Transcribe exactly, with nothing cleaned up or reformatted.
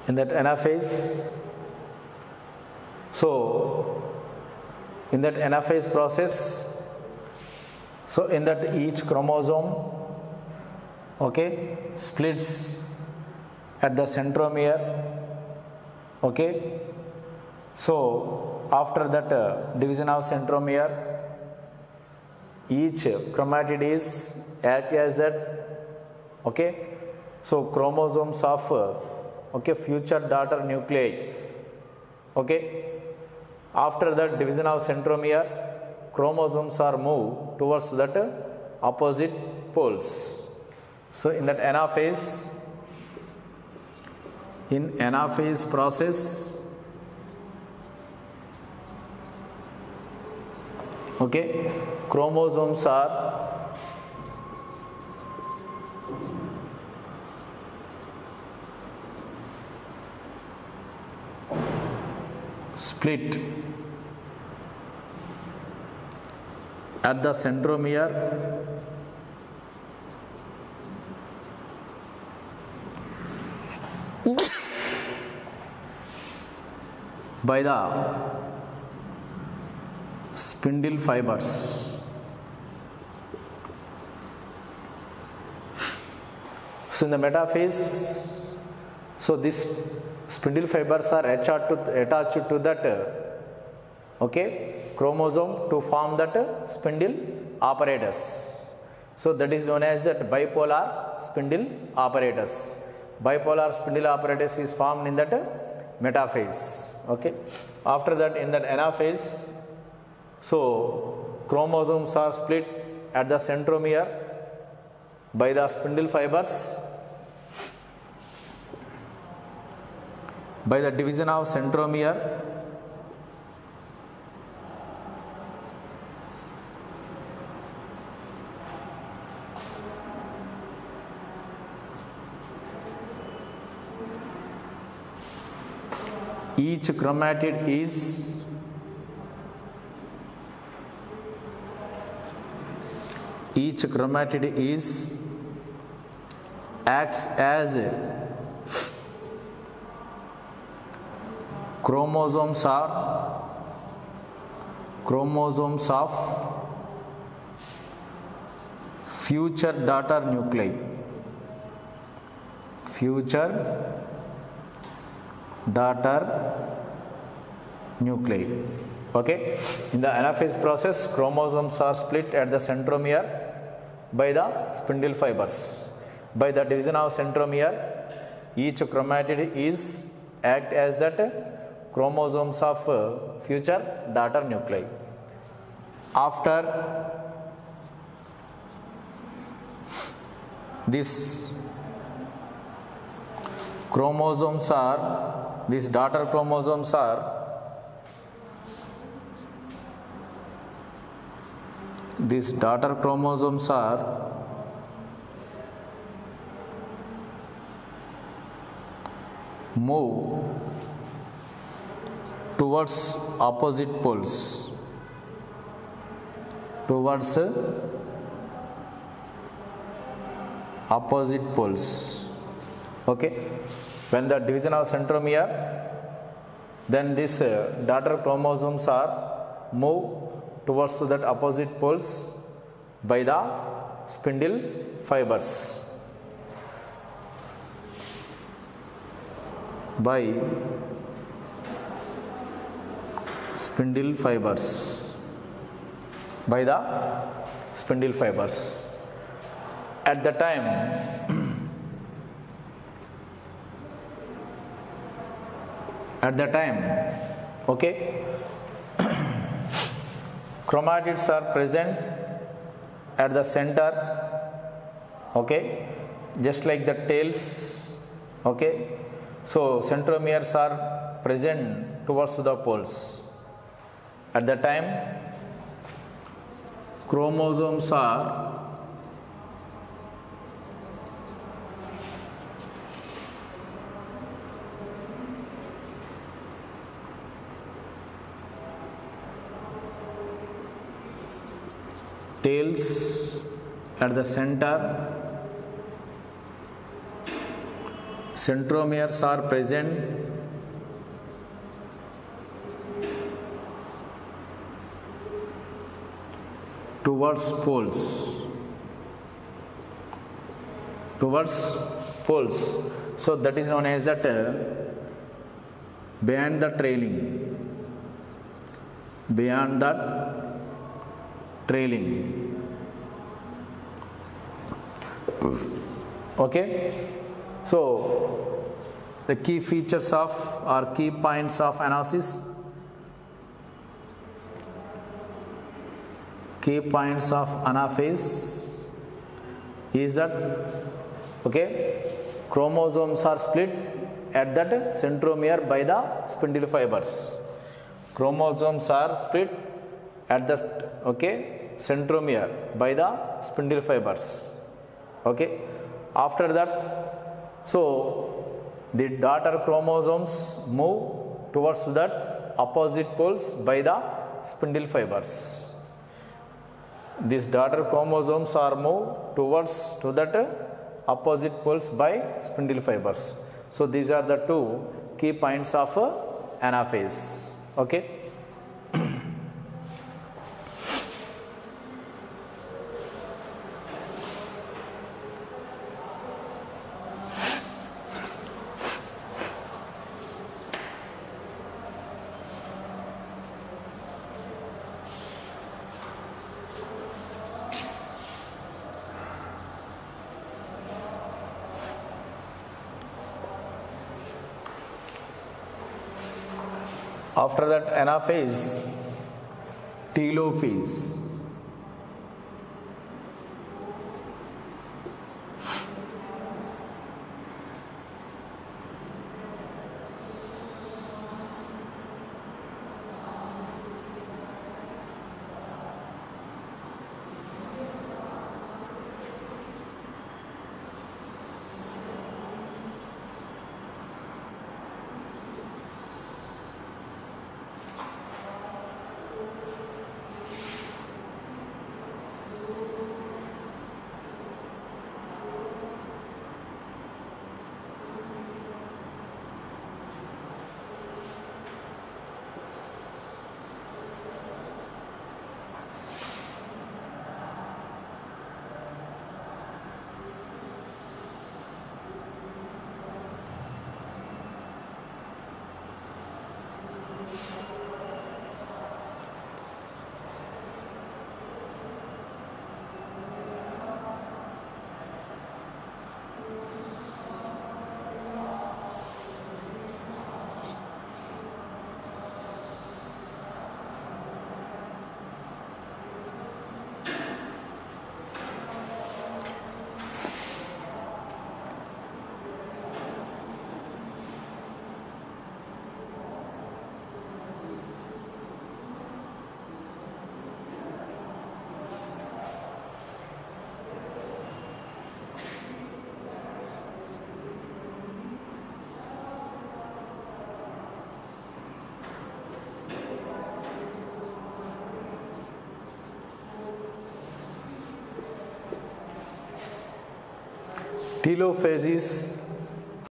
in that anaphase. So in that anaphase process, so in that each chromosome, okay, splits at the centromere, okay. So after that uh, division of centromere, each chromatid is act as that, okay. So chromosomes of uh, okay future daughter nuclei, okay. After that division of centromere, chromosomes are moved towards that uh, opposite poles. So in that anaphase, in anaphase process, okay, chromosomes are split at the centromere by the spindle fibers. So in the metaphase, so this spindle fibers are attached to, attached to that uh, okay chromosome to form that uh, spindle apparatus. So that is known as that bipolar spindle apparatus. Bipolar spindle apparatus is formed in that uh, metaphase. Okay. After that, in that anaphase, so chromosomes are split at the centromere by the spindle fibers by the division of centromere each chromatid is each chromatid is acts as chromosomes are chromosomes of future daughter nuclei future daughter nuclei. Okay. In the anaphase process, chromosomes are split at the centromere by the spindle fibers. By the division of centromere, each chromatid is act as that chromosomes of uh, future daughter nuclei. After this chromosomes are these daughter chromosomes are these daughter chromosomes are move towards opposite poles towards opposite poles. Okay. When the division of centromere, then these uh, daughter chromosomes are moved towards that opposite poles by the spindle fibers. By spindle fibers. By the spindle fibers. At the time at the time okay chromatids are present at the center, okay, just like the tails, okay. So centromeres are present towards the poles. At the time chromosomes are tails at the center, centromeres are present towards poles. Towards poles. So that is known as that uh, beyond the trailing. Beyond that trailing. Okay. So the key features of or key points of Anaphase. Key points of Anaphase is that, okay, chromosomes are split at that centromere by the spindle fibers. Chromosomes are split at that, okay, centromere by the spindle fibers. Okay. After that, so the daughter chromosomes move towards that opposite poles by the spindle fibers. These daughter chromosomes are moved towards to that opposite poles by spindle fibers. So these are the two key points of Anaphase. Okay. After that, Anaphase, telophase. Telophase is